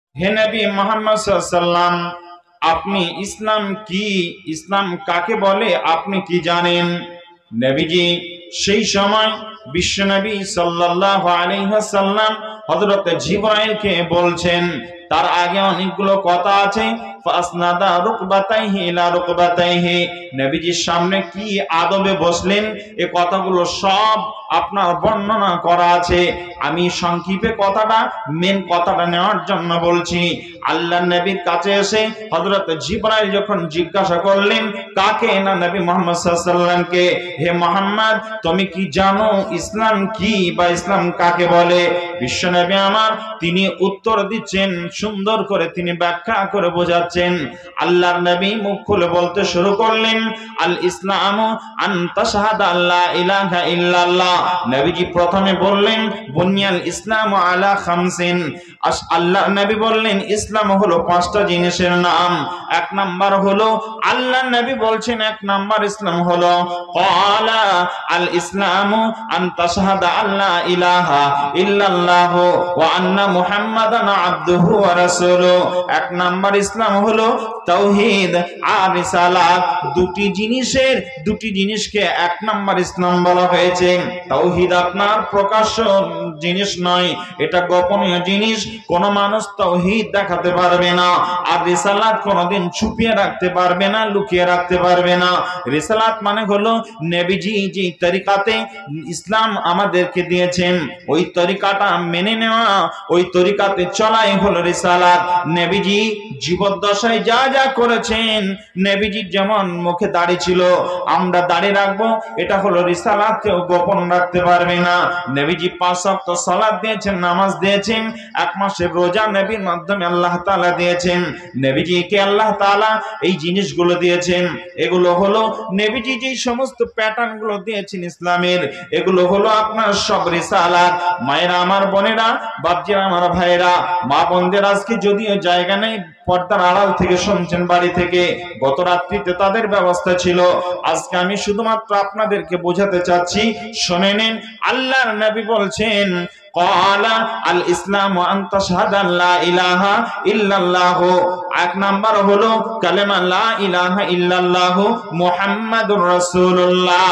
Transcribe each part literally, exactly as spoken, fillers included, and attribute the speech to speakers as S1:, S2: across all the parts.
S1: হে নবী মুহাম্মদ সাল্লাল্লাহু আলাইহি ওয়াসাল্লাম, আপনি ইসলাম কি, ইসলাম কাকে বলে আপনি কি জানেন? নবীজি সেই সময় বিশ্বনবী সাল্লাল্লাহু আলাইহি ওয়াসাল্লাম হযরত জিবরাইলকে বলছেন। তার আগে অনেকগুলো কথা আছে। ফাসনাদা রুকবাতাইহি ইলা রুকবাতাইহি, নবীজির সামনে কি আদবে বসলেন এ কথাগুলো সব আপনার বর্ণনা করা আছে। আমি সংক্ষেপে কথাটা মেন কথাটা নেওয়ার জন্য বলছি। আল্লাহর নবীর কাছে এসে হযরত জিবরাইল যখন জিজ্ঞাসা করলেন কাকে, না নবী মুহাম্মদ সাল্লাল্লাহু আলাইহি ওয়াসাল্লামকে, হে মুহাম্মদ তুমি কি জানো ইসলাম কি বা ইসলাম কাকে বলে? বিশ্বনবী আমার তিনি উত্তর দিচ্ছেন, সুন্দর করে তিনি ব্যাখ্যা করে বোঝাচ্ছেন। আল্লাহর নবী মুখ খুলে বলতে শুরু করলেন, আল ইসলামু আন তাশহাদা আল্লা ইলাহা ইল্লাল্লাহ। নবীজি প্রথমে বললেন বুনিয়াল ইসলামু আলা খামসিন। আল্লাহ নবী বললেন ইসলাম হলো পাঁচটা জিনিসের নাম। এক নাম্বার হলো, আল্লাহ নবী বলছেন এক নাম্বার ইসলাম হলো ক্বালা আল ইসলামু আন তাশহাদা আল্লা ইলাহা ইল্লাল্লাহ ওয়া আন্না মুহাম্মাদান আবদুহু ওয়া রাসূলুহু। এক নাম্বার ইসলাম হলো তাওহীদ আর রিসালাত। দুটি জিনিসের দুটি জিনিসকে এক নাম্বার ইসলাম বলা হয়েছে। তাওহীদ আপনার প্রকাশ্য জিনিস নয়, এটা গোপনীয় জিনিস। কোন মানুষ তাওহীদ দেখাতে পারবে না। আর রিসালাত কোনদিন ছুপিয়ে রাখতে পারবে না, লুকিয়ে রাখতে পারবে না। রিসালাত মানে হলো নবীজি যে তরিকাতে ইসলাম আমাদেরকে দিয়েছেন ওই তরিকাটা মেনে নেওয়া, ওই তরিকাতে চলাই হলো রিসালাত। নবীজি জীবদ্দশায় যা যা করেছেন, নবীজির যেমন মুখে দাড়ি ছিল আমরা দাড়ি রাখবো, এটা হলো রিসালাত, কেউ গোপন রাখতে পারবে না। নবীজি পাঁচ ওয়াক্ত সালাত দিয়েছেন, নামাজ দিয়েছেন, এক মাসের রোজা নবীর মাধ্যমে আল্লাহ তাআলা দিয়েছেন। নবীজিকে আল্লাহ তাআলা এই জিনিসগুলো দিয়েছেন। এগুলো হলো নবীজি যে সমস্ত প্যাটার্ন গুলো দিয়েছেন ইসলামের, এগুলো হলো আপনার সব রিসালাত। মায়েরা আমার, বোনেরা, বাপজিরা আমার, ভাইরা, মা বোনদের আজকে যদিও জায়গা নেই, পর্দার আড়াল থেকে শুনছেন বাড়ি থেকে, গত রাত্রিতে তাদের ব্যবস্থা ছিল। আজকে আমি শুধুমাত্র আপনাদেরকে বোঝাতে চাচ্ছি, শুনে নিন। আল্লাহর নবী বলছেন ক্বালা আল ইসলামু আন তাশহাদা আল্লা ইলাহা ইল্লাল্লাহ। এক নাম্বার হলো কালেমা লা ইলাহা ইল্লাল্লাহ মুহাম্মাদুর রাসূলুল্লাহ।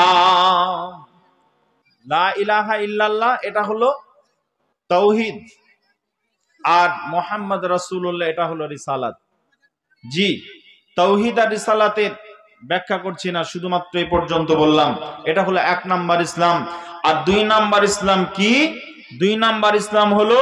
S1: লা ইলাহা ইল্লাল্লাহ এটা হলো তাওহীদ, আর মুহাম্মদ রাসূলুল্লাহ এটা হলো রিসালাত। জি, তাওহীদ আর রিসালাতের ব্যাখ্যা করছি না, শুধুমাত্র এই পর্যন্ত বললাম। এটা হলো এক নাম্বার ইসলাম। আর দুই নাম্বার ইসলাম কি? দুই নাম্বার ইসলাম হলো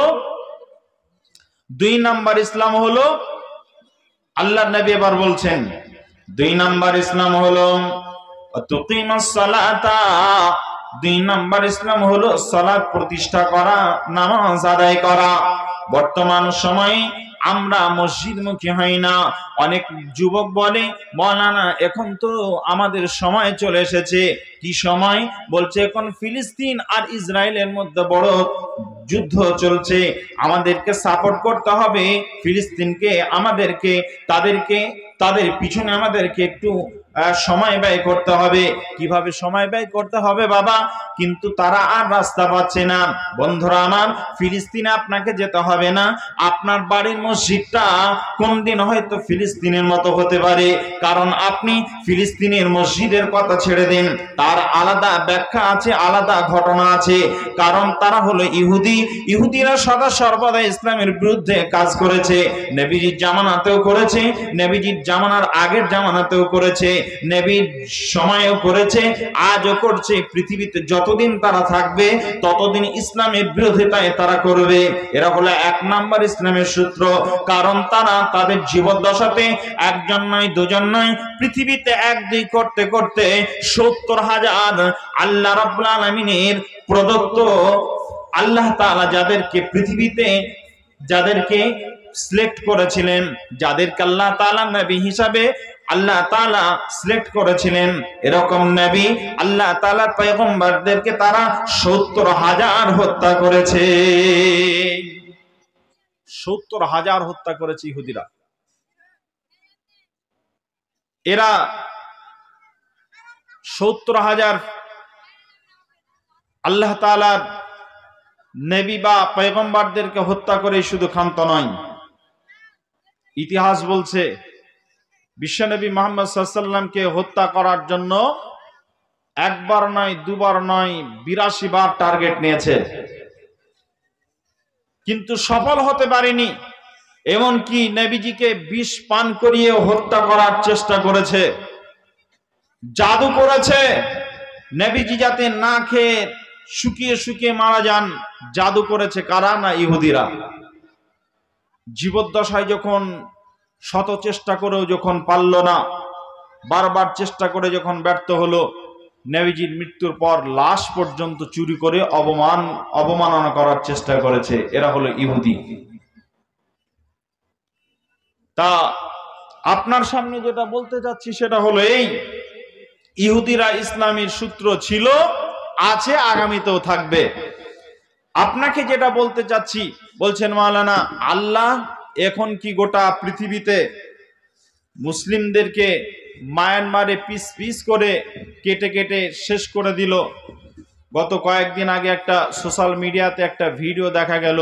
S1: দুই নাম্বার ইসলাম হলো আল্লাহর নবী এবার বলছেন দুই নাম্বার ইসলাম হলো তুকিমাস সালাতা। দুই নাম্বার ইসলাম হলো সালাত প্রতিষ্ঠা করা, নামাজ আদায় করা। বর্তমান সময়ে আমরা মসজিদমুখী হই না। অনেক যুবক বলে মাওলানা এখন তো আমাদের সময় চলে এসেছে। কি সময়? বলছে এখন ফিলিস্তিন আর ইসরায়েলের মধ্যে বড় যুদ্ধ চলছে, আমাদেরকে সাপোর্ট করতে হবে ফিলিস্তিনকে, আমাদেরকে তাদেরকে তাদের পিছনে আমাদেরকে একটু সময় ব্যয় করতে হবে। কিভাবে সময় ব্যয় করতে হবে বাবা? কিন্তু তারা আর রাস্তা পাচ্ছে না। বন্ধুরা আমার, ফিলিস্তিনে আপনাকে যেতে হবে না, আপনার বাড়ির মসজিদটা কোন দিন হয়তো ফিলিস্তিনের মতো হতে পারে। কারণ আপনি ফিলিস্তিনের মসজিদের কথা ছেড়ে দিন, তার আলাদা ব্যাখ্যা আছে, আলাদা ঘটনা আছে। কারণ তারা হলো ইহুদি। ইহুদিরা সদা সর্বদা ইসলামের বিরুদ্ধে কাজ করেছে। নবীজির জামানাতেও করেছে, নবীজির জামানার আগের জামানাতেও করেছে, নবীর সময়ও করেছে, আজও করছে। পৃথিবীতে যতদিন তারা থাকবে ততদিন ইসলামের বিরোধিতায় তারা করবে। এরা হলো এক নাম্বার ইসলামের সূত্র। কারণ তারা তাদের জীবদ্দশাতে একজন নয়, দুজন নয়, পৃথিবীতে এক দুই করতে করতে সত্তর হাজার আল্লাহ রাব্বুল আলামিনের প্রদত্ত, আল্লাহ তাআলা যাদেরকে পৃথিবীতে যাদেরকে সিলেক্ট করেছিলেন, যাদেরকে আল্লাহ তাআলা নবী হিসাবে আল্লাহ তাআলা সিলেক্ট করেছিলেন, এরকম নবী আল্লাহ তাআলা পয়গম্বরদেরকে তারা সত্তর হাজার হত্যা করেছে। সত্তর হাজার হত্যা করেছে ইহুদিরা। এরা সত্তর হাজার আল্লাহ তাআলার নবী বা পয়গম্বরদেরকে হত্যা করে শুধু ক্ষান্ত নয়, ইতিহাস বলছে বিশ্বনবী মুহাম্মদ সাল্লাল্লাহু আলাইহি ওয়াসাল্লামকে হত্যা করার জন্য একবার নয় দুবার নয় বিরাশি বার টার্গেট নিয়েছে, কিন্তু সফল হতে পারেনি। এমনকি নবীজিকে বিষ পান করিয়ে হত্যা করার চেষ্টা করেছে, জাদু করেছে নবীজি যাতে না খেয়ে শুকিয়ে শুকিয়ে মারা যান। জাদু করেছে কারা? না ইহুদিরা। জীবদ্দশায় যখন শত চেষ্টা করেও যখন পারল না, বারবার চেষ্টা করে যখন ব্যর্থ হলো, নবীজির মৃত্যুর পর লাশ পর্যন্ত চুরি করে অবমান অবমাননা করার চেষ্টা করেছে। এরা হলো ইহুদি। তা আপনার সামনে যেটা বলতে চাচ্ছি সেটা হলো এই, ইহুদিরা ইসলামের সূত্র ছিল, আছে, আগামীতেও থাকবে। আপনাকে যেটা বলতে চাচ্ছি, বলছেন মাওলানা আল্লাহ এখন কি গোটা পৃথিবীতে মুসলিমদেরকে মায়ানমারে পিস পিস করে কেটে কেটে শেষ করে দিল? গত কয়েকদিন আগে একটা সোশ্যাল মিডিয়াতে একটা ভিডিও দেখা গেল,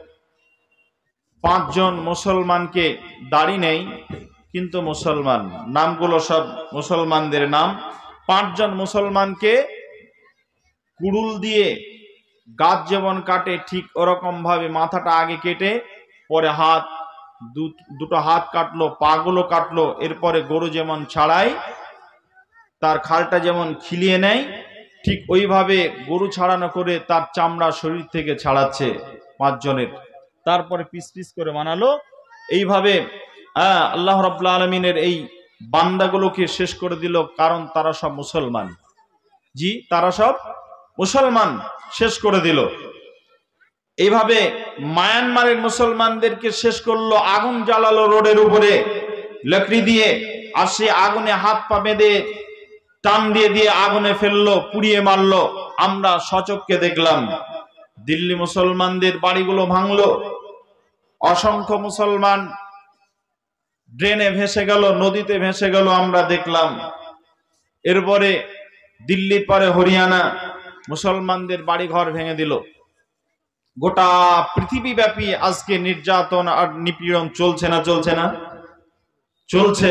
S1: পাঁচজন মুসলমানকে, দাড়ি নেই কিন্তু মুসলমান, নামগুলো সব মুসলমানদের নাম, পাঁচজন মুসলমানকে কুড়ুল দিয়ে গাছ যেমন কাটে ঠিক ওরকম ভাবে মাথাটা আগে কেটে পরে হাত, দুটো হাত কাটলো, পাগুলো কাটলো, এরপরে গরু যেমন ছাড়াই তার খালটা যেমন খিলিয়ে নেয় ঠিক ওইভাবে গরু ছাড়ানো করে তার চামড়া শরীর থেকে ছাড়াচ্ছে পাঁচজনের, তারপরে পিস পিস করে বানালো। এইভাবে আল্লাহ রাব্বুল আলামিনের এই বান্দাগুলোকে শেষ করে দিল, কারণ তারা সব মুসলমান। জি, তারা সব মুসলমান, শেষ করে দিল। এইভাবে মায়ানমারের মুসলমানদেরকে শেষ করলো, আগুন জ্বালালো রোডের উপরে লকড়ি দিয়ে, আর সে আগুনে হাত পা বেঁধে টান দিয়ে দিয়ে আগুনে ফেললো, পুড়িয়ে মারলো। আমরা সচক্ষে দেখলাম। দিল্লি মুসলমানদের বাড়িগুলো ভাঙলো, অসংখ্য মুসলমান ড্রেনে ভেসে গেল, নদীতে ভেসে গেল, আমরা দেখলাম। এরপরে দিল্লির পরে হরিয়ানা মুসলমানদের বাড়ি ঘর ভেঙে দিল। গোটা পৃথিবীব্যাপী আজকে নির্যাতন আর নিপীড়ন চলছে না চলছে না চলছে।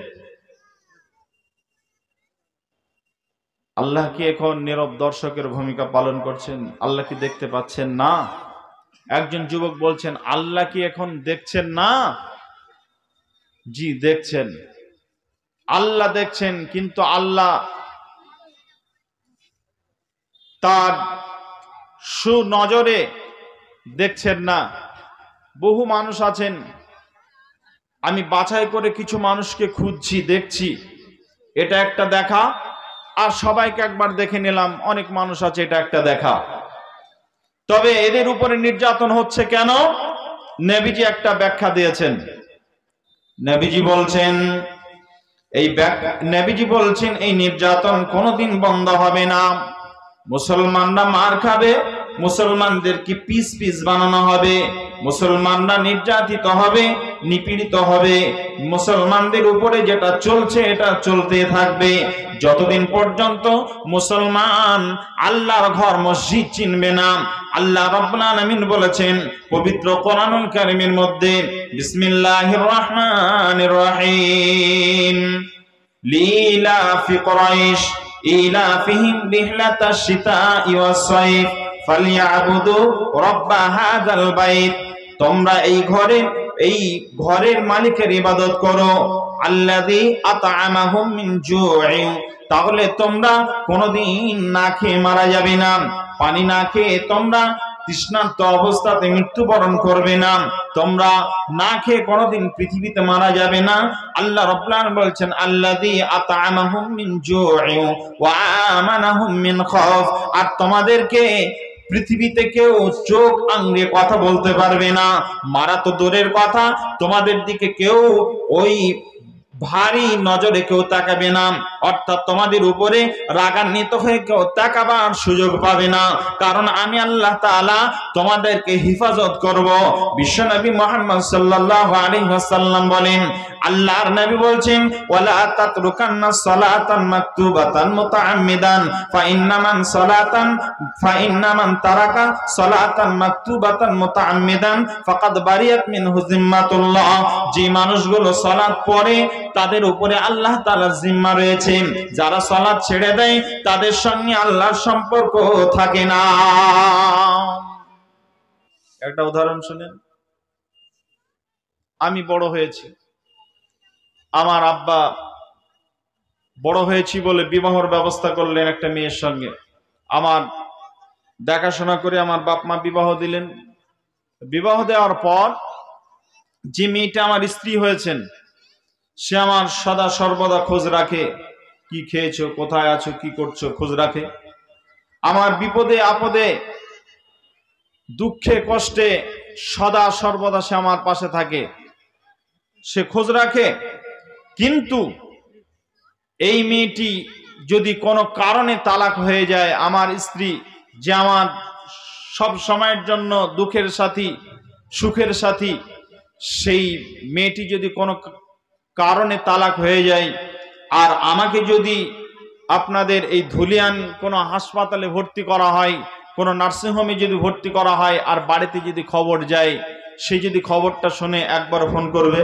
S1: আল্লাহ কি এখন নীরব দর্শকের ভূমিকা পালন করছেন? আল্লাহ কি দেখতে পাচ্ছেন না? একজন যুবক বলছেন, আল্লাহ কি এখন দেখছেন না? জি, দেখছেন, আল্লাহ দেখছেন, কিন্তু আল্লাহ তার সুনজরে দেখছেন না। বহু মানুষ আছেন, আমি বাছাই করে কিছু মানুষকে খুঁজছি, দেখছি, এটা একটা দেখা, আর সবাইকে একবার দেখে নিলাম, অনেক মানুষ আছে, এটা একটা দেখা। তবে এদের উপরে নির্যাতন হচ্ছে কেন? নবীজি একটা ব্যাখ্যা দিয়েছেন। নবীজি বলছেন এই নবীজি বলছেন এই নির্যাতন কোনোদিন বন্ধ হবে না। মুসলমানরা মার খাবে, মুসলমানদেরকে পিস পিস বানানো হবে, মুসলমানরা নির্যাতিত হবে, নিপীড়িত হবে। মুসলমানদের উপরে যেটা চলছে এটা চলতে থাকবে যতদিন পর্যন্ত মুসলমান আল্লাহর ঘর মসজিদ চিনবে না। আল্লাহ রাব্বুল আলামিন বলেছেন পবিত্র কোরআনুল কারীমের মধ্যে, বিসমিল্লাহির রহমানির রহিম, লিলাফি কুরাইশ ইলাফিহিম রিহলাতাশ শিতাই ওয়াস সাইফ ফালইয়াবুদু রাব্ব হাযাল বাইত। তোমরা এই ঘরে এই ঘরের মালিকের ইবাদত করো, আল্লাযী আত'আমাহুম মিন জু'ইন, তাহলে তোমরা কোনোদিন না খেয়ে মারা যাবে না, পানি না খেয়ে তোমরা তৃষ্ণার্ত অবস্থাতে মৃত্যুবরণ করবে না, তোমরা না খেয়ে কোনোদিন পৃথিবীতে মারা যাবে না। আল্লাহ রাব্বুল আলামিন বলছেন আল্লাযী আত'আমাহুম মিন জু'ইন ওয়া আমানাহুম মিন খাউফ, আর তোমাদেরকে পৃথিবীতে কেউ চোখ আঙ্গিয়ে কথা বলতে পারবে না, মারা তো দূরের কথা, তোমাদের দিকে কেউ ওই ভারী নজরে কেউ তাকাবে না, অর্থাৎ তোমাদের উপরে রাগান্বিত হয়ে কেউ তাকাবার সুযোগ পাবে না, কারণ আমি আল্লাহ তাআলা তোমাদেরকে হেফাজত করব। বিশ্বনবী মুহাম্মদ সাল্লাল্লাহু আলাইহি ওয়াসাল্লাম বলেন, আল্লাহর নবী বলছেন, ওয়ালা তাতরুকান্না সালাতান মাকতুবাতান মুতাআম্মিদান ফা ইন্না মান সালাতান ফা ইন্না মান তারাকা সালাতান মাকতুবাতান মুতাআম্মিদান ফাকাদ বারিয়াত মিনহু জিম্মাতুল্লাহ। যে মানুষগুলো সালাত পড়ে তাদের উপরে আল্লাহ তাআলার জিম্মা রয়েছে, যারা সালাত ছেড়ে দেয় তাদের সঙ্গে আল্লাহর সম্পর্ক থাকে না। একটা উদাহরণ শুনেন। আমি বড় হয়েছি, আমার আব্বা বড় হয়েছি বলে বিবাহের ব্যবস্থা করলেন একটা মেয়ের সঙ্গে। আমার দেখাশোনা করে আমার বাপ মা বিবাহ দিলেন। বিবাহ দেওয়ার পর যে মেয়েটা আমার স্ত্রী হয়েছেন, সে আমার সদা সর্বদা খোঁজ রাখে, কি খেয়েছো, কোথায় আছো, কি করছো, খোঁজ রাখে। আমার বিপদে আপদে দুঃখে কষ্টে সদা সর্বদা সে আমার পাশে থাকে, সে খোঁজ রাখে। কিন্তু এই মেয়েটি যদি কোনো কারণে তালাক হয়ে যায়, আমার স্ত্রী যে আমার সব সময়ের জন্য দুঃখের সাথী, সুখের সাথী, সেই মেয়েটি যদি কোনো কারণে তালাক হয়ে যায়, আর আমাকে যদি আপনাদের এই ধুলিয়ান কোনো হাসপাতালে ভর্তি করা হয়, কোনো নার্সিংহোমে যদি ভর্তি করা হয়, আর বাড়িতে যদি খবর যায়, সে যদি খবরটা শুনে একবার ফোন করবে?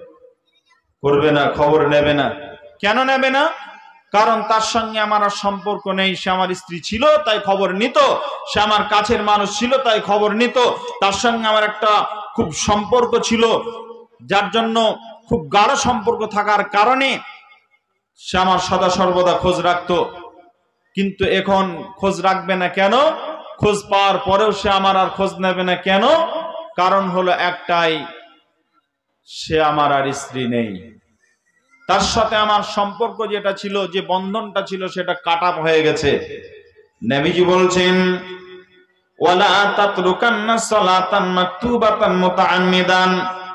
S1: করবে না, খবর নেবে না। কেন নেবে না? কারণ তার সঙ্গে আমার আর সম্পর্ক নেই। সে আমার স্ত্রী ছিল তাই খবর নিত, সে আমার কাছের মানুষ ছিল তাই খবর নিত, তার সঙ্গে আমার একটা খুব সম্পর্ক ছিল, যার জন্য খুব গাঢ় সম্পর্ক থাকার কারণে সে আমার সদা সর্বদা খোঁজ রাখতো। কিন্তু এখন খোঁজ রাখবে না কেন? খোঁজ পাওয়ার পরেও সে আমার আর খোঁজ নেবে না কেন? কারণ হলো একটাই, সে আমার আর স্ত্রী নেই। তার সাথে আমার সম্পর্ক যেটা ছিল, যে বন্ধনটা ছিল, সেটা কাটা হয়ে গেছে। নবীজি বলছেন, ওয়ালা তাতরুকান্না সালাতান মাকতুবাতান মুতাআম্মিদান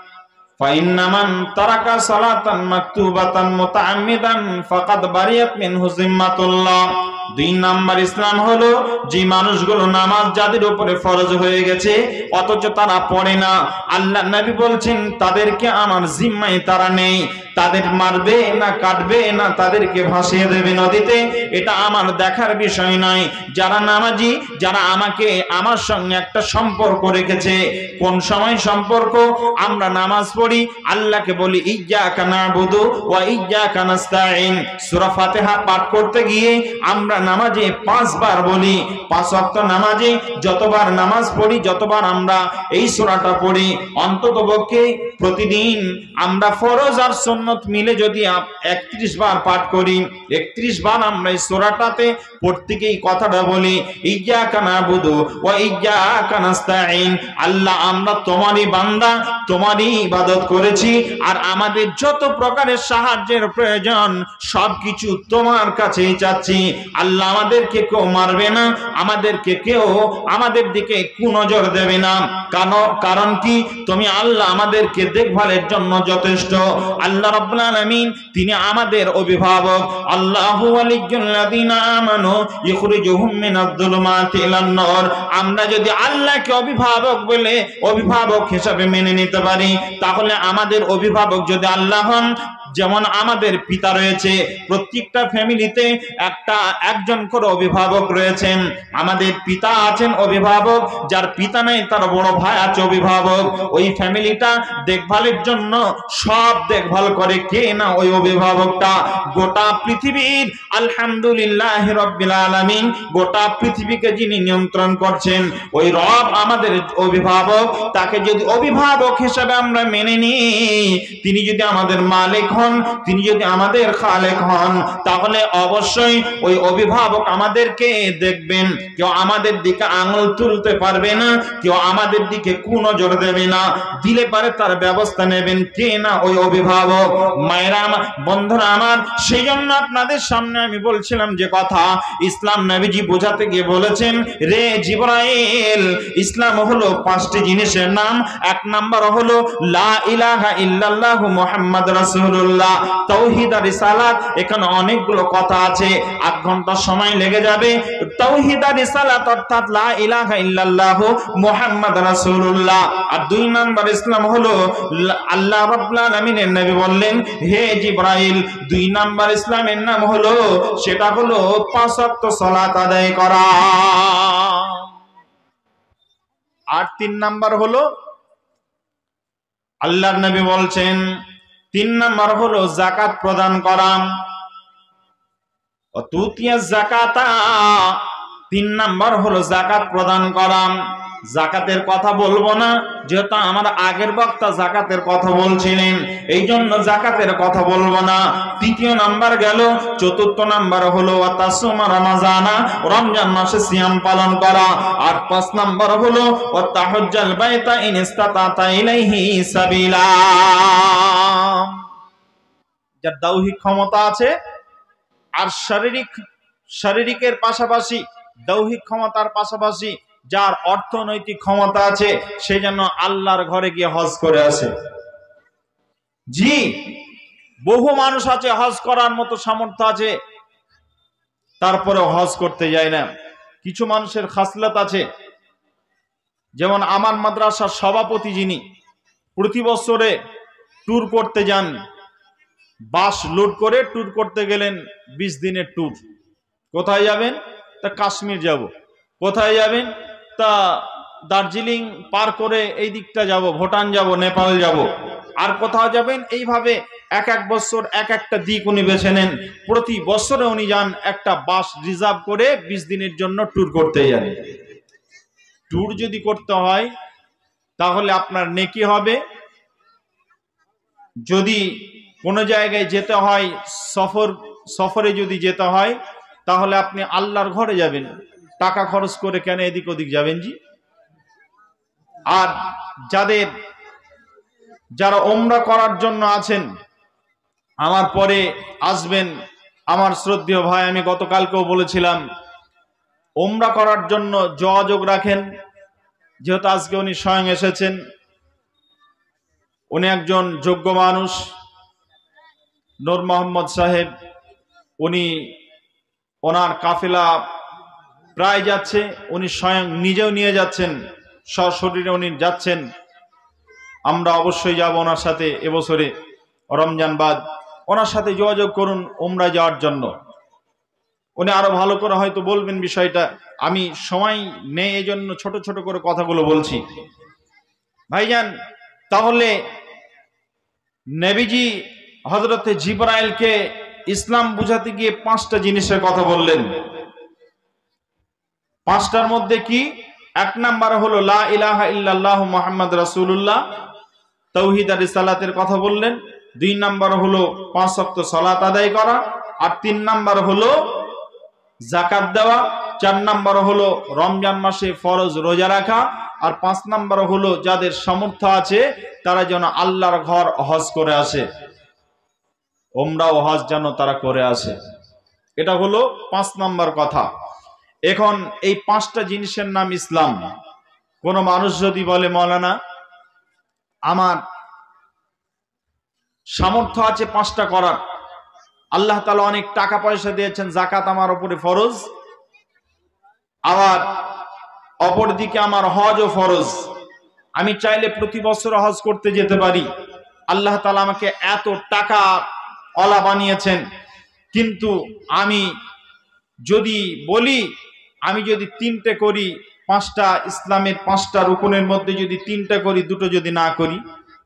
S1: ফা ইন্না মান তারাকা সালাতান মাকতুবাতান মুতাআম্মিদান ফাকাদ বারিয়াত মিনহু জিম্মাতুল্লাহ। দুই নাম্বার ইসলাম হলো, যে মানুষগুলো নামাজ যাদের উপরে ফরজ হয়ে গেছে অথচ তারা পড়ে না, আল্লাহ নবী বলছেন তাদেরকে আমার জিম্মায় তারা নেই। তাদের মারবে না কাটবে না তাদেরকে ভাসিয়ে দেবে নদীতে, এটা আমার দেখার বিষয় নয়। যারা নামাজি, যারা আমাকে আমার সঙ্গে একটা সম্পর্ক রেখেছে। কোন সময় সম্পর্ক? আমরা নামাজ পড়ি, আল্লাহকে বলি ইয়্যাকা না'বুদু ওয়া ইয়্যাকা নাস্তাঈন। সূরা ফাতিহা পাঠ করতে গিয়ে আমরা নামাজে পাঁচবার বলি। পাঁচ ওয়াক্ত নামাজে যতবার নামাজ পড়ি, যতবার আমরা এই সূরাটা পড়ি, অন্ততপক্ষে প্রতিদিন আমরা ফরজ আর সুন্নাত মিলে যদি একত্রিশ বার পাঠ করি, একত্রিশ বার আমরা এই সূরাটাতে প্রত্যেকেই কথাটা বলি ইয়্যাকা না'বুদু ওয়া ইয়্যাকা নাস্তাঈন। আল্লাহ, আমরা তোমারই বান্দা, তোমারই ইবাদত করেছি, আর আমাদের যত প্রকারের সাহায্যের প্রয়োজন সবকিছু তোমার কাছেই চাচ্ছি। আল্লাহ, আমাদেরকে কেউ মারবে না, আমাদেরকে কেউ আমাদের দিকে কুনজর দেবে না। কারণ কি? তুমি আল্লাহ আমাদেরকে দেখভালের জন্য যথেষ্ট। আল্লাহ রাব্বুল আলামিন তিনি আমাদের অভিভাবক। আল্লাহু ওয়ালিয়্যুল্লাযীনা আমানু ইখরিজুহুম মিনাজ যুলুমাতি ইলান নূর। আমরা যদি আল্লাহকে অভিভাবক বলে অভিভাবক হিসেবে মেনে নিতে পারি, তাহলে আমাদের অভিভাবক যদি আল্লাহ হন, যেমন আমাদের পিতা রয়েছে, প্রত্যেকটা ফ্যামিলিতে একটা একজন করে অভিভাবক রয়েছেন। আমাদের পিতা আছেন অভিভাবক, যার পিতা নেই তার বড় ভাই আছে অভিভাবক। ওই ফ্যামিলিটা দেখভালের জন্য সব দেখভাল করে কে না? ওই অভিভাবকটা। গোটা পৃথিবীর আলহামদুলিল্লাহ রাব্বিল আলামিন, গোটা পৃথিবীকে যিনি নিয়ন্ত্রণ করছেন, ওই রব আমাদের অভিভাবক। তাকে যদি অভিভাবক হিসেবে আমরা মেনে নিই, তিনি যদি আমাদের মালিক হন, তিনি যদি আমাদের খালেক হন, তাহলে অবশ্যই ওই অভিভাবক আমাদেরকে দেখবেন। কেউ আমাদের দিকে আঙুল তুলতে পারবে না, কেউ আমাদের দিকে কুনজর দেবে না। দিলে পারে তার ব্যবস্থা নেবেন কে না? ওই অভিভাবক। মায়েরা আমার, বন্ধুরা আমার, সেই জন্য আপনাদের সামনে আমি বলছিলাম যে কথা, ইসলাম নবীজি বোঝাতে গিয়ে বলেছেন, রে জিবরাইল, ইসলাম হলো পাঁচটি জিনিসের নাম। এক নাম্বার হলো লা ইলাহা ইল্লাল্লাহু মুহাম্মাদুর রাসূলুল্লাহ। রাসূলুল্লাহ, তাওহীদ আর রিসালাত, এখানে অনেকগুলো কথা আছে, আধ ঘন্টা সময় লেগে যাবে। তাওহীদ আর রিসালাত অর্থাৎ লা ইলাহা ইল্লাল্লাহ মুহাম্মদ রাসূলুল্লাহ। আর দুই নাম্বার ইসলাম হলো আল্লাহ রাব্বুল আলামিনের নবী বললেন, হে জিবরাইল, দুই নাম্বার ইসলামের নাম হলো, সেটা হলো পাঁচ ওয়াক্ত সালাত আদায় করা। আর তিন নাম্বার হলো, আল্লাহর নবী বলছেন, তিন নাম্বার হলো যাকাত প্রদান করা। অতুতিয়া যাকাতা, তিন নাম্বার হলো যাকাত প্রদান করা। যাকাতের কথা বলবো না, যেহেতু আমার আগের বক্তা যাকাতের কথা বলছিলেন, এই জন্য যাকাতের কথা বলবো না। তৃতীয় নাম্বার গেল। চতুর্থ নাম্বার হলো ওয়াতাসুমা রমাজানা, রমজান মাসে সিয়াম পালন করা। আর পাঁচ নাম্বার হলো ওয়াতাহুজ্জাল বাইতা ইন ইসতাতা ইলাইহি সাবিলা। যার দৈহিক ক্ষমতা আছে আর শারীরিক শারীরিকের পাশাপাশি দৈহিক ক্ষমতার পাশাপাশি যার অর্থনৈতিক ক্ষমতা আছে, সে যেন আল্লাহর ঘরে গিয়ে হজ করে আসে। জি, বহু মানুষ আছে হজ করার মতো সামর্থ্য আছে, তারপরে হজ করতে যায় না। কিছু মানুষের খাসলাত আছে, যেমন আমার মাদ্রাসার সভাপতি, যিনি প্রতি বছরে ট্যুর করতে যান, বাস লোড করে ট্যুর করতে গেলেন, বিশ দিনের ট্যুর। কোথায় যাবেন? তা কাশ্মীর যাব। কোথায় যাবেন? তা দার্জিলিং পার করে এই দিকটা যাব, ভুটান যাব, নেপাল যাব। আর কোথাও যাবেন, এইভাবে এক এক বছর এক একটা দিক উনি বেছে নেন। প্রতি বছরে উনি যান, একটা বাস রিজার্ভ করে বিশ দিনের জন্য ট্যুর করতে যান। ট্যুর যদি করতে হয় তাহলে আপনার নেকি হবে। যদি কোনো জায়গায় যেতে হয়, সফর সফরে যদি যেতে হয়, তাহলে আপনি আল্লাহর ঘরে যাবেন, টাকা খরচ করে কেন এদিক ওদিক যাবেন জি? আর যাদের যারা ওমরা করার জন্য আছেন, আমার পরে আসবেন আমার শ্রদ্ধেয় ভাই, আমি গতকালকেও বলেছিলাম, ওমরা করার জন্য যোগাযোগ রাখেন। যেহেতু আজকে উনি স্বয়ং এসেছেন, উনি একজন যোগ্য মানুষ, নূর মোহাম্মদ সাহেব, উনি ওনার কাফেলা প্রায় যাচ্ছে, উনি স্বয়ং নিজেও নিয়ে যাচ্ছেন, সশরীরে উনি যাচ্ছেন। আমরা অবশ্যই যাব ওনার সাথে এবছরে রমজান বাদ। ওনার সাথে যোগাযোগ করুন উমরা যাওয়ার জন্য। উনি আরো ভালো করে হয়তো বলবেন বিষয়টা, আমি সময় নেই এই জন্য ছোট ছোট করে কথাগুলো বলছি। ভাইজান, তাহলে নবীজি হযরতে জিবরাইলকে ইসলাম বুঝাতে গিয়ে পাঁচটা জিনিসের কথা বললেন। পাঁচটার মধ্যে কি? এক নাম্বার হলো লা ইলাহা ইল্লাল্লাহ মুহাম্মদ রাসূলুল্লাহ, তাওহীদ আর রিসালাতের কথা বললেন। দুই নাম্বার হলো পাঁচ ওয়াক্ত সালাত আদায় করা। আর তিন নাম্বার হলো যাকাত দেওয়া। চার নাম্বার হলো রমজান মাসে ফরজ রোজা রাখা। আর পাঁচ নাম্বার হলো যাদের সামর্থ্য আছে তারা যেন আল্লাহর ঘর হজ করে আসে, ওমরা ও হজ যেন তারা করে আসে। এটা হলো পাঁচ নাম্বার কথা। এখন এই পাঁচটা জিনিসের নাম ইসলাম। কোন মানুষ যদি বলে, মাওলানা আমার সামর্থ্য আছে পাঁচটা করার, আল্লাহ তাআলা অনেক টাকা পয়সা দিয়েছেন, যাকাত আমার উপরে ফরজ, আবার অপরদিকে আমার হজও ফরজ, আমি চাইলে প্রতি বছর হজ করতে যেতে পারি, আল্লাহ তাআলা আমাকে এত টাকা ওয়ালা বানিয়েছেন, কিন্তু আমি যদি বলি আমি যদি তিনটে করি, পাঁচটা ইসলামের পাঁচটা রুকুনের মধ্যে যদি তিনটা করি, দুটো যদি না করি,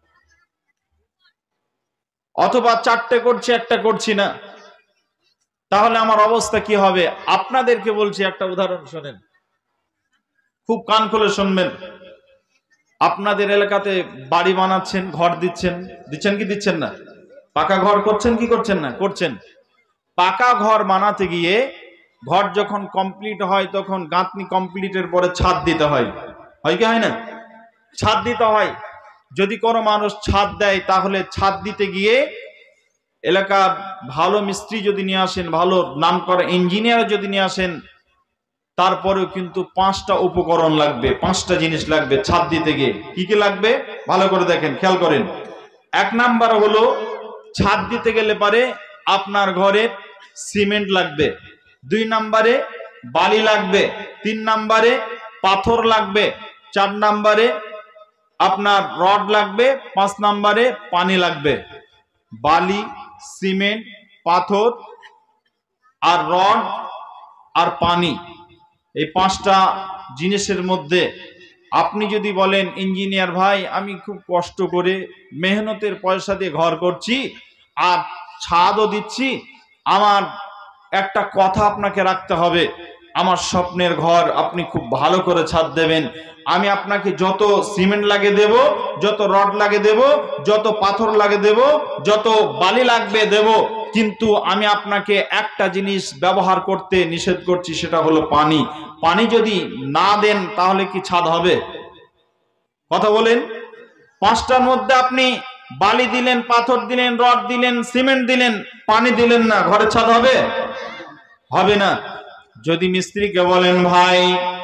S1: অথবা চারটে করছি একটা করছি না, তাহলে আমার অবস্থা কি হবে? আপনাদেরকে বলছি, একটা উদাহরণ শোনেন, খুব কান খুলে শুনবেন। আপনাদের এলাকাতে বাড়ি বানাচ্ছেন, ঘর দিচ্ছেন, দিচ্ছেন কি দিচ্ছেন না? পাকা ঘর করছেন কি করছেন না? করছেন। পাকা ঘর বানাতে গিয়ে ঘর যখন কমপ্লিট হয় তখন গাঁথনি কমপ্লিটের পরে ছাদ দিতে হয়, হয় কি হয় না? ছাদ দিতে হয়। যদি কোনো মানুষ ছাদ দেয় তাহলে ছাদ দিতে গিয়ে এলাকা ভালো মিস্ত্রি যদি নিয়ে আসেন, ভালো নাম করা ইঞ্জিনিয়ার যদি নিয়ে আসেন, তারপরেও কিন্তু পাঁচটা উপকরণ লাগবে, পাঁচটা জিনিস লাগবে ছাদ দিতে গিয়ে। কি কি লাগবে ভালো করে দেখেন, খেয়াল করেন। এক নাম্বার হলো ছাদ দিতে গেলে পারে আপনার ঘরে সিমেন্ট লাগবে, দুই নম্বরে বালি লাগবে, তিন নম্বরে পাথর লাগবে, চার নম্বরে আপনার রড লাগবে, পাঁচ নম্বরে পানি লাগবে। বালি, সিমেন্ট, পাথর আর রড আর পানি, এই পাঁচটা জিনিসের মধ্যে আপনি যদি বলেন ইঞ্জিনিয়ার ভাই আমি খুব কষ্ট করে মেহনতের পয়সা দিয়ে ঘর করছি আর ছাদও দিচ্ছি, আমার একটা কথা আপনাকে রাখতে হবে, আমার স্বপ্নের ঘর আপনি খুব ভালো করে ছাদ দেবেন, আমি আপনাকে যত সিমেন্ট লাগে দেব, যত রড লাগে দেব, যত পাথর লাগে দেব, যত বালি লাগবে দেব, কিন্তু আমি আপনাকে একটা জিনিস ব্যবহার করতে নিষেধ করছি, সেটা হলো পানি। পানি যদি না দেন তাহলে কি ছাদ হবে? কথা বলেন। পাঁচটার মধ্যে আপনি বালি দিলেন, পাথর দিলেন, রড দিলেন, সিমেন্ট দিলেন, পানি দিলেন না, ঘরে ছাদ হবে? হবে না। যদি মিস্ত্রিকে বলেন ভাই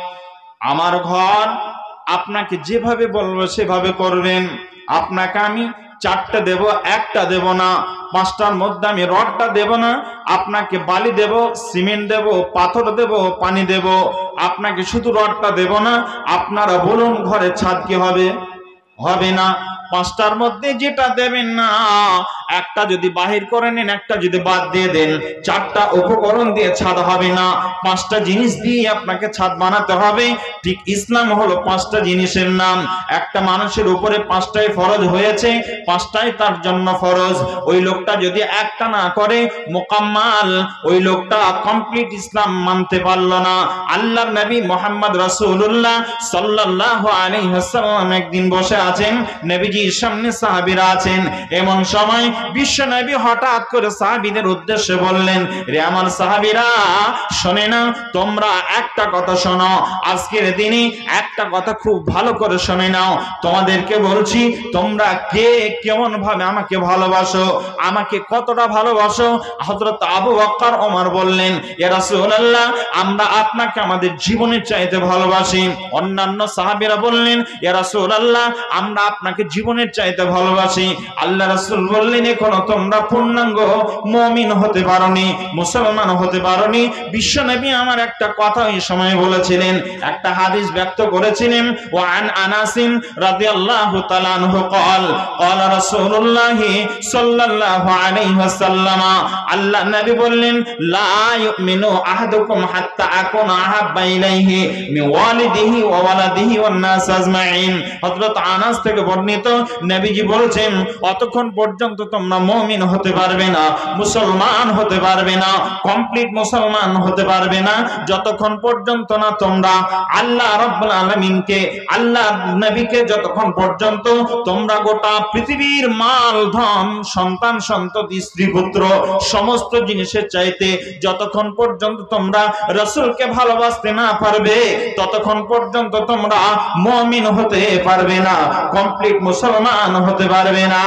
S1: আমার ঘর আপনাকে যেভাবে বলবো সেভাবে করবেন, আপনাকে আমি চারটা দেব, একটা দেব না, পাঁচটার মধ্যে আমি রডটা দেব না, আপনাকে বালি দেব, সিমেন্ট দেব, পাথর দেব, পানি দেব, আপনাকে শুধু রডটা দেব না, আপনারা বলুন ঘরে ছাদ কি হবে? হবে না। পাঁচটার মধ্যে যেটা দেবেন না, একটা যদি বাহির করে নেন, একটা যদি বাদ দিয়ে দেন, চারটা উপকরণ দিয়ে ছাদ হবে না। পাঁচটা জিনিস দিয়ে আপনাকে ছাদ বানাতে হবে। ঠিক ইসলাম হলো পাঁচটা জিনিসের নাম। একটা মানুষের উপরে পাঁচটাই ফরজ হয়েছে, পাঁচটাই তার জন্য ফরজ। ওই লোকটা যদি একটা না করে মোকাম্মাল, ওই লোকটা কমপ্লিট ইসলাম মানতে পারলো না। আল্লাহর নবী মুহাম্মদ রাসূলুল্লাহ সাল্লাল্লাহু আলাইহি ওয়াসাল্লাম একদিন বসে আছেন, নবীজির সামনে সাহাবীরা আছেন। এমন সময় বিশ্ব নবী হঠাৎ করে সাহাবীদের উদ্দেশ্যে বললেন, রে আমার সাহাবীরা শোনে না, তোমরা একটা কথা শোনো, আজকের দিনে একটা কথা খুব ভালো করে শুনে নাও, তোমাদেরকে বলছি তোমরা কে কেমন ভাবে আমাকে ভালোবাসো, আমাকে কতটা ভালোবাসো। হযরত আবু বকর ওমর বললেন, ইয়া রাসূলুল্লাহ আমরা আপনাকে আমাদের জীবনের চাইতে ভালোবাসি। অন্যান্য সাহাবীরা বললেন, ইয়া রাসূলুল্লাহ আমরা আপনাকে জীবনের চাইতে ভালোবাসি। আল্লাহ রাসূল বললেন, এখনো তোমরা পূর্ণাঙ্গ মুমিন হতে পারোনি, মুসলমান হতে পারোনি। বিশ্ব নবী আমার একটা কথা ওই সময় বলেছিলেন, একটা হাদিস ব্যক্ত করেছিলেন, ওয়া আন আনাসিন রাদিয়াল্লাহু তাআলা আনহু قال قال رسول الله সাল্লাল্লাহু আলাইহি ওয়াসাল্লাম, আল্লাহ নবী বললেন, লা ইউমিনু আহাদুকুম হাত্তা আকুনা আহাব্বা ইলাইহি মিন ওয়ালিদিহি ওয়া ওয়ালাদিহি ওয়ান নাস আজমাইন। হযরত আনাস থেকে বর্ণিত, নবীজি বলেছেন অতক্ষণ পর্যন্ত তোমরা মুমিন হতে পারবে না, মুসলমান হতে পারবে না, কমপ্লিট মুসলমান হতে পারবে না, যতক্ষণ পর্যন্ত না তোমরা আল্লাহ রাব্বুল আলামিনকে, আল্লাহ নবীকে, যতক্ষণ পর্যন্ত তোমরা গোটা পৃথিবীর মাল ধন সন্তান সন্ততি স্ত্রী পুত্র সমস্ত জিনিসের চাইতে যতক্ষণ পর্যন্ত তোমরা রাসূলকে ভালোবাসতে না পারবে, ততক্ষণ পর্যন্ত তোমরা মুমিন হতে পারবে না, কমপ্লিট মুসলমান হতে পারবে না।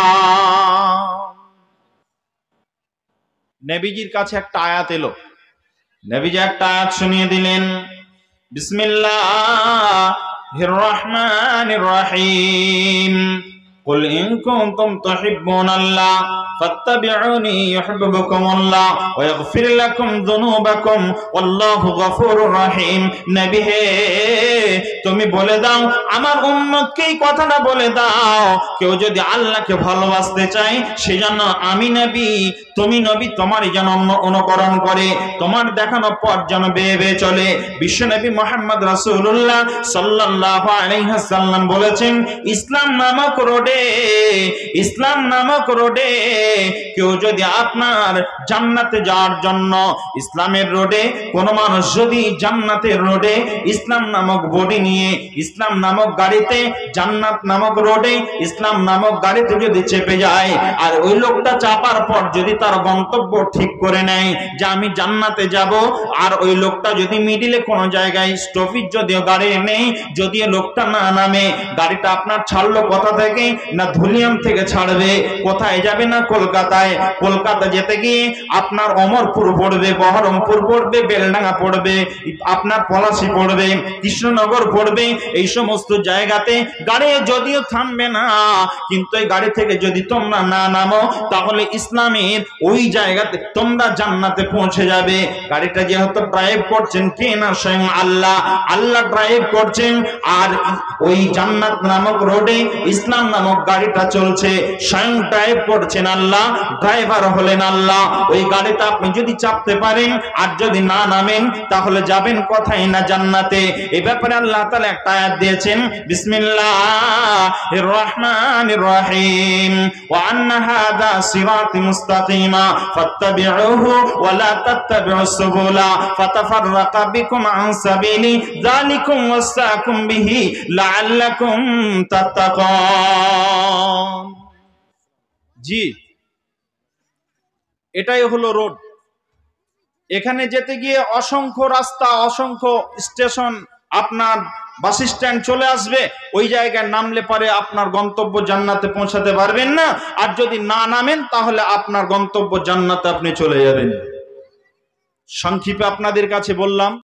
S1: নবীজির কাছে একটা আয়াত এলো, নবীজি একটা আয়াত শুনিয়ে দিলেন, বিসমিল্লাহির রহমানির রহিম, কুল ইন কুনতুম তুহিব্বুনাল্লাহ ফাত্তাবিউনি ইউহিব্বুকুমুল্লাহ ওয়া ইয়াগফির লাকুম যুনুবাকুম ওয়াল্লাহু গফুরুর রহিম। নবী হে তুমি বলে দাও, আমার উম্মতকে এই কথাটা বলে দাও, কেউ যদি আল্লাহকে ভালোবাসতে চায় সেজন্য আমি নবী, তুমি নবী, তোমার যেন অনুকরণ করে, তোমার দেখানো পথ যেন বেয়ে বেয়ে চলে। বিশ্ব নবী মুহাম্মদ রাসূলুল্লাহ সাল্লাল্লাহু আলাইহি ওয়াসাল্লাম বলেছেন, ইসলাম নামক রোডে, ইসলাম নামক রোডে কেউ যদি আপনার জান্নাতে যাওয়ার জন্য, ইসলামের রোডে কোন মানুষ যদি জান্নাতের রোডে ইসলাম নামক বডি নিয়ে, ইসলাম নামক গাড়িতে, জান্নাত নামক রোডে ইসলাম নামক গাড়িতে যদি চেপে যায়, আর ওই লোকটা চাপার পর যদি তার গন্তব্য ঠিক করে নেয় যে আমি জান্নাতে যাব, আর ওই লোকটা যদি মিডিলে কোন জায়গায় স্টপেজ যদিও গাড়ি নেই, যদি লোকটা না নামে, গাড়িটা আপনার ছাড়লো কোথা থেকে? না ধুলিয়াম থেকে ছাড়বে। কোথায় যাবে? না কলকাতায়। কলকাতা যেতে গিয়ে আপনার অমরপুর পড়বে, বহরমপুর পড়বে, বেলডাঙ্গা পড়বে, আপনার পলাশী পড়বে, কৃষ্ণনগর পড়বে। এই সমস্ত জায়গাতে গাড়ি যদিও থামবে না, কিন্তু এই গাড়ি থেকে যদি তোমরা না নামো তাহলে ইসলামের ওই জায়গাতে তোমরা জান্নাতে পৌঁছে যাবে। গাড়িটা যেহেতু ড্রাইভ করছেন কে? না স্বয়ং আল্লাহ। আল্লাহ ড্রাইভ করছেন, আর ওই জান্নাত নামক রোডে ইসলাম নামক গাড়িটা চলছে। স্বয়ং ড্রাইভ করছেন আল্লাহ, ড্রাইভার হলেন আল্লাহ। ওই গাড়িতে আপনি যদি চাপতে পারেন আর যদি না নামেন তাহলে যাবেন কোথায়? না জান্নাতে। এই ব্যাপারে আল্লাহ তাআলা একটা আয়াত দিয়েছেন, বিসমিল্লাহির রহমানির রহিম, ওয়া আন্না হাযা সিরাতি মুস্তাকিমা ফাত্তাবিউহু ওয়া লা তাত্তাবিউস সুবুলা ফাতাফাররাকা বিকুম আন সাবিলি যালিকুম ওয়াসাকুম বিহি লাআল্লাকুম তাত্তাকুন। জি, এটাই হলো রোড। এখানে যেতে গিয়ে অসংখ্য রাস্তা, অসংখ্য স্টেশন, আপনার বাস স্ট্যান্ড চলে আসবে। ওই জায়গায় নামলে পরে আপনার গন্তব্য জান্নাতে পৌঁছাতে পারবেন না, আর যদি না নামেন তাহলে আপনার গন্তব্য জান্নাতে আপনি চলে যাবেন। সংক্ষেপে আপনাদের কাছে বললাম।